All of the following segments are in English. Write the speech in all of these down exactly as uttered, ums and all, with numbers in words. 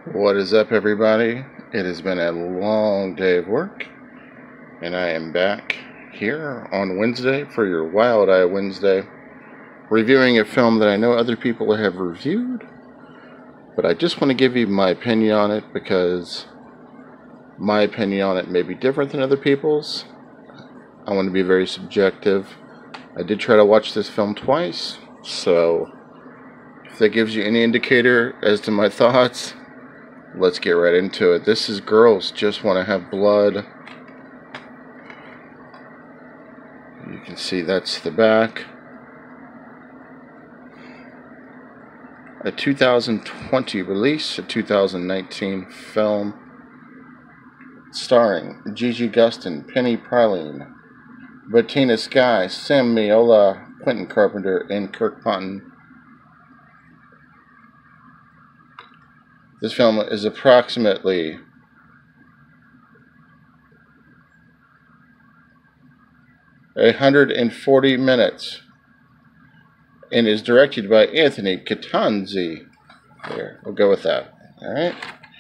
What is up, everybody? It has been a long day of work, and I am back here on Wednesday for your Wild Eye Wednesday, reviewing a film that I know other people have reviewed, but I just want to give you my opinion on it because my opinion on it may be different than other people's. I want to be very subjective. I did try to watch this film twice, so if that gives you any indicator as to my thoughts, let's get right into it. This is Girls Just Want to Have Blood. You can see that's the back. A two thousand twenty release, a two thousand nineteen film, starring Gigi Gustin, Penny Praline, Bettina Sky, Sam Miola, Quentin Carpenter, and Kirk Ponton. This film is approximately one hundred forty minutes and is directed by Anthony Catanzi. There, we'll go with that. All right.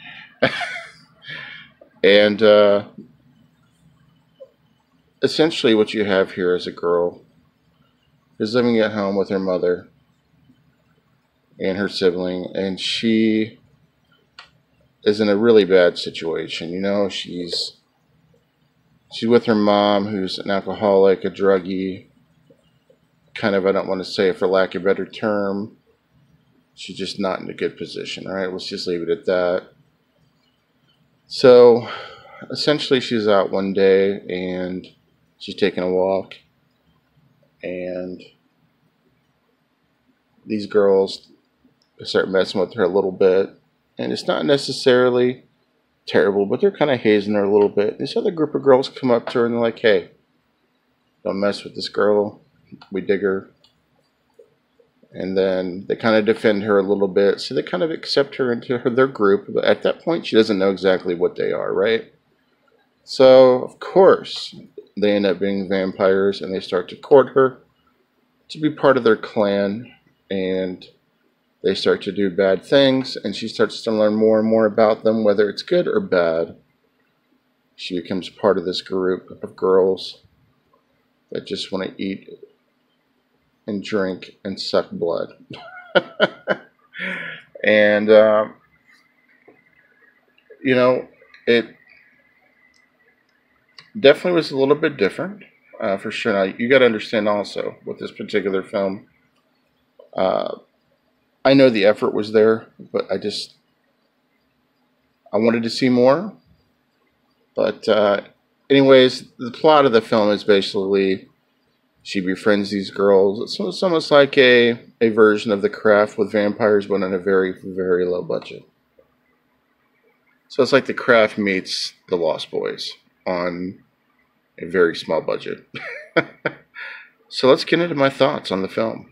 And uh, essentially what you have here is a girl who's living at home with her mother and her sibling, and she is in a really bad situation. You know, she's she's with her mom, who's an alcoholic, a druggie, kind of, I don't want to say it for lack of a better term, she's just not in a good position. All right, let's just leave it at that. So essentially she's out one day and she's taking a walk, and these girls start messing with her a little bit. And it's not necessarily terrible, but they're kind of hazing her a little bit. This other group of girls come up to her and they're like, hey, don't mess with this girl. We dig her. And then they kind of defend her a little bit. So they kind of accept her into her, their group. But at that point, she doesn't know exactly what they are, right? So, of course, they end up being vampires, and they start to court her to be part of their clan. And they start to do bad things, and she starts to learn more and more about them, whether it's good or bad. She becomes part of this group of girls that just want to eat and drink and suck blood. And, uh, you know, it definitely was a little bit different, uh, for sure. Now, you got to understand also with this particular film, uh, I know the effort was there, but I just, I wanted to see more. But uh, anyways, the plot of the film is basically she befriends these girls. So it's almost like a, a version of The Craft with vampires, but on a very, very low budget. So it's like The Craft meets The Lost Boys on a very small budget. So let's get into my thoughts on the film.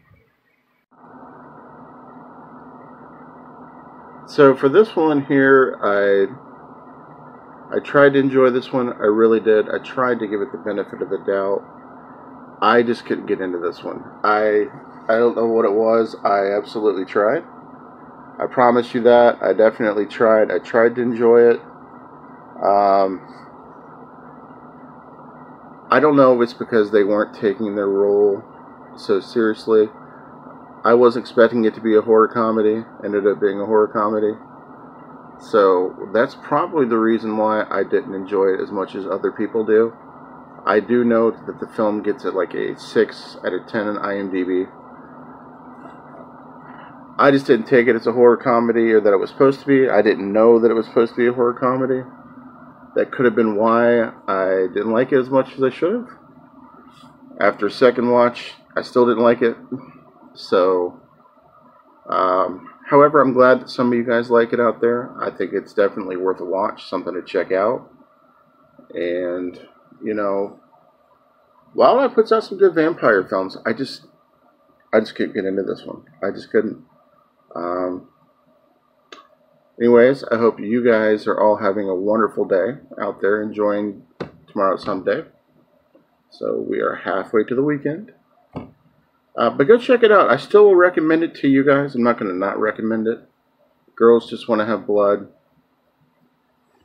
So for this one here, I I tried to enjoy this one. I really did. I tried to give it the benefit of the doubt. I just couldn't get into this one. I I don't know what it was. I absolutely tried. I promise you that. I definitely tried. I tried to enjoy it. Um, I don't know if it's because they weren't taking their role so seriously. I was expecting it to be a horror comedy, ended up being a horror comedy. So that's probably the reason why I didn't enjoy it as much as other people do. I do note that the film gets at like a six out of ten on I M D B. I just didn't take it as a horror comedy, or that it was supposed to be. I didn't know that it was supposed to be a horror comedy. That could have been why I didn't like it as much as I should have. After a second watch, I still didn't like it. So, um, however, I'm glad that some of you guys like it out there. I think it's definitely worth a watch, something to check out. And, you know, Wildlife puts out some good vampire films. I just, I just couldn't get into this one. I just couldn't. Um, anyways, I hope you guys are all having a wonderful day out there, enjoying tomorrow's hump day. So we are halfway to the weekend. Uh, but go check it out. I still will recommend it to you guys. I'm not going to not recommend it. Girls Just Want to Have Blood.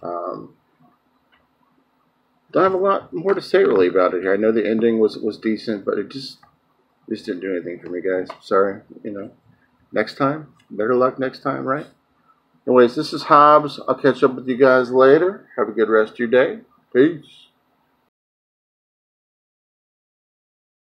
Um, don't have a lot more to say really about it here. I know the ending was was decent, but it just just didn't do anything for me, guys. Sorry, you know. Next time, better luck next time, right? Anyways, this is Hobbs. I'll catch up with you guys later. Have a good rest of your day. Peace.